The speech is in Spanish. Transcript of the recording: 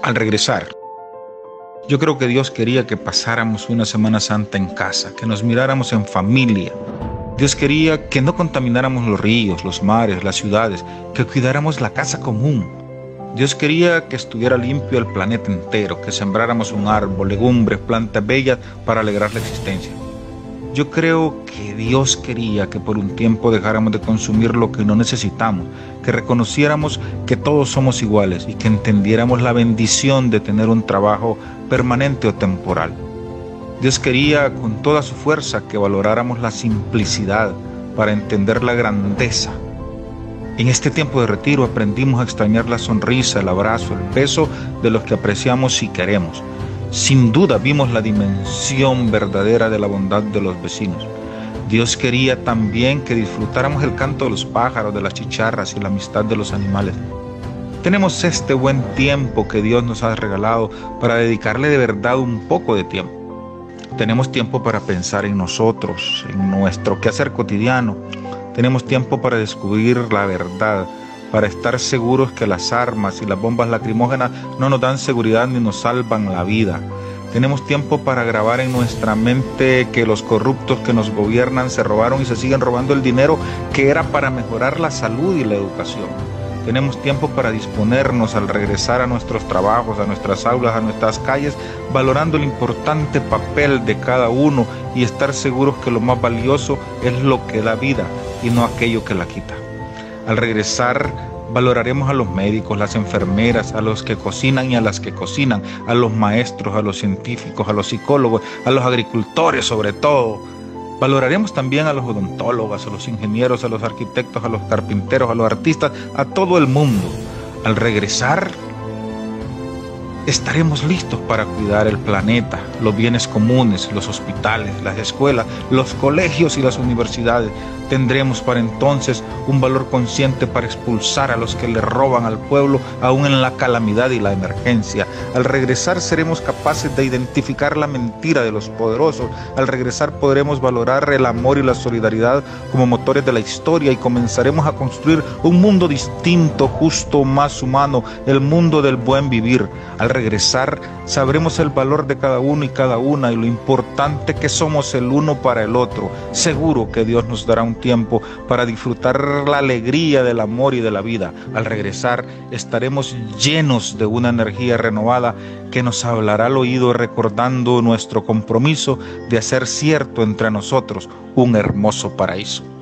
Al regresar, yo creo que Dios quería que pasáramos una Semana Santa en casa, que nos miráramos en familia. Dios quería que no contamináramos los ríos, los mares, las ciudades, que cuidáramos la casa común. Dios quería que estuviera limpio el planeta entero, que sembráramos un árbol, legumbres, plantas bellas para alegrar la existencia. Yo creo que Dios quería que por un tiempo dejáramos de consumir lo que no necesitamos, que reconociéramos que todos somos iguales y que entendiéramos la bendición de tener un trabajo permanente o temporal. Dios quería con toda su fuerza que valoráramos la simplicidad para entender la grandeza. En este tiempo de retiro aprendimos a extrañar la sonrisa, el abrazo, el beso de los que apreciamos y queremos. Sin duda vimos la dimensión verdadera de la bondad de los vecinos. Dios quería también que disfrutáramos el canto de los pájaros, de las chicharras y la amistad de los animales. Tenemos este buen tiempo que Dios nos ha regalado para dedicarle de verdad un poco de tiempo. Tenemos tiempo para pensar en nosotros, en nuestro quehacer cotidiano. Tenemos tiempo para descubrir la verdad, para estar seguros que las armas y las bombas lacrimógenas no nos dan seguridad ni nos salvan la vida. Tenemos tiempo para grabar en nuestra mente que los corruptos que nos gobiernan se robaron y se siguen robando el dinero que era para mejorar la salud y la educación. Tenemos tiempo para disponernos al regresar a nuestros trabajos, a nuestras aulas, a nuestras calles, valorando el importante papel de cada uno y estar seguros que lo más valioso es lo que da vida y no aquello que la quita. Al regresar, valoraremos a los médicos, las enfermeras, a los que cocinan y a las que cocinan, a los maestros, a los científicos, a los psicólogos, a los agricultores sobre todo. Valoraremos también a los odontólogos, a los ingenieros, a los arquitectos, a los carpinteros, a los artistas, a todo el mundo. Al regresar, estaremos listos para cuidar el planeta, los bienes comunes, los hospitales, las escuelas, los colegios y las universidades. Tendremos para entonces un valor consciente para expulsar a los que le roban al pueblo aún en la calamidad y la emergencia. Al regresar seremos capaces de identificar la mentira de los poderosos. Al regresar podremos valorar el amor y la solidaridad como motores de la historia y comenzaremos a construir un mundo distinto, justo, más humano, el mundo del buen vivir. Al regresar sabremos el valor de cada uno y cada una y lo importante que somos el uno para el otro. Seguro que Dios nos dará un tiempo para disfrutar la alegría del amor y de la vida. Al regresar estaremos llenos de una energía renovada que nos hablará al oído recordando nuestro compromiso de hacer cierto entre nosotros un hermoso paraíso.